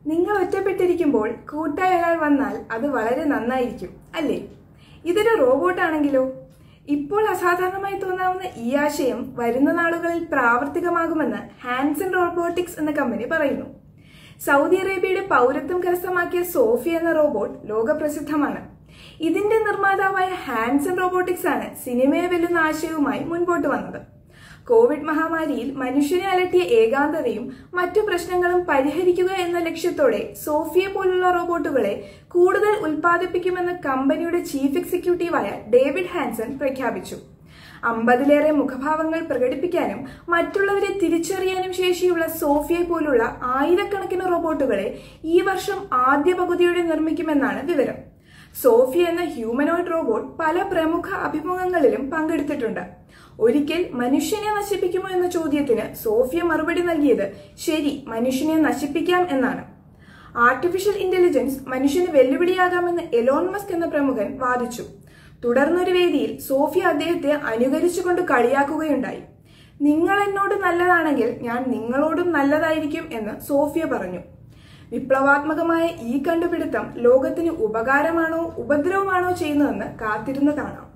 നിങ്ങൾ ഒറ്റപ്പെട്ടിരിക്കുമ്പോൾ കൂട്ടായ ഒരാൾ വന്നാൽ അത് വളരെ നന്നായിരിക്കും അല്ലേ? ഇതൊരു റോബോട്ടാണെങ്കിലോ? ഇപ്പോൾ അസാധാരണമായി തോന്നാവുന്ന ഈ ആശയം വരുന്ന നാളുകളിൽ പ്രാവർത്തികമാകുമെന്ന് ഹാൻസൺ റോബോട്ടിക്സ് എന്ന കമ്പനി പറയുന്നു. സൗദി അറേബ്യയുടെ പൗരത്വം കരസ്ഥമാക്കിയ സോഫിയ എന്ന റോബോട്ട് ലോകപ്രസിദ്ധമാണ്. ഇതിന്റെ നിർമ്മാതാവായ ഹാൻസൺ റോബോട്ടിക്സ് ആണ് സിനിമയെ വെല്ലുന്ന ആശയവുമായി മുൻപോട്ട് വന്നത്. കോവിഡ് മഹാമാരിയിൽ മനുഷ്യനെ അലട്ടിയ ഏകാന്തതയും മറ്റു പ്രശ്നങ്ങളും പരിഹരിക്കുക എന്ന ലക്ഷ്യത്തോടെ സോഫിയ പോലുള്ള റോബോട്ടുകളെ കൂടുതൽ ഉൽപ്പാദിപ്പിക്കുമെന്ന് കമ്പനിയുടെ ചീഫ് എക്സിക്യൂട്ടീവായ ഡേവിഡ് ഹാൻസൺ പ്രഖ്യാപിച്ചു. 50-ലേറെ മുഖഭാവങ്ങൾ പ്രകടിപ്പിക്കാനും മറ്റുള്ളവരെ തിരിച്ചറിയാനും ശേഷിയുള്ള സോഫിയ പോലുള്ള ആയിരക്കണക്കിന് റോബോട്ടുകളെ ഈ വർഷം ആദ്യ പകുതിയോടെ നിർമ്മിക്കുമെന്നാണ് വിവരം. സോഫിയ എന്ന ഹ്യൂമനോയിഡ് റോബോട്ട് പല പ്രമുഖ അഭിമുഖങ്ങളിലും പങ്കെടുത്തിട്ടുണ്ട്. ഒരിക്കൽ മനുഷ്യനെ നശിപ്പിക്കുമോ എന്ന ചോദ്യത്തിന് സോഫിയ മറുപടി നൽകിയത് ശരി, മനുഷ്യനെ നശിപ്പിക്കാം എന്നാണ്. ആർട്ടിഫിഷ്യൽ ഇന്റലിജൻസ് മനുഷ്യന് വെല്ലുവിളിയാകാമെന്ന് എലോൺ മസ്ക് എന്ന പ്രമുഖൻ വാദിച്ചു. തുടർന്നൊരു വേദിയിൽ സോഫിയ അദ്ദേഹത്തെ അനുകരിച്ചുകൊണ്ട് കളിയാക്കുകയുണ്ടായി. നിങ്ങൾ എന്നോട് നല്ലതാണെങ്കിൽ ഞാൻ നിങ്ങളോടും നല്ലതായിരിക്കും എന്ന് സോഫിയ പറഞ്ഞു. വിപ്ലവാത്മകമായ ഈ കണ്ടുപിടുത്തം ലോകത്തിന് ഉപകാരമാണോ ഉപദ്രവമാണോ ചെയ്യുന്നതെന്ന് കാത്തിരുന്ന് കാണാം.